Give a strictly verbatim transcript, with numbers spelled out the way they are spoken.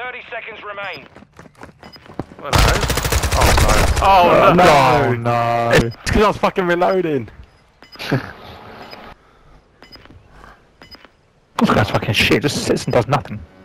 thirty seconds remain. Well, oh no. Oh no! Oh no! It's because I was fucking reloading. This guy's fucking shit, just sits and does nothing.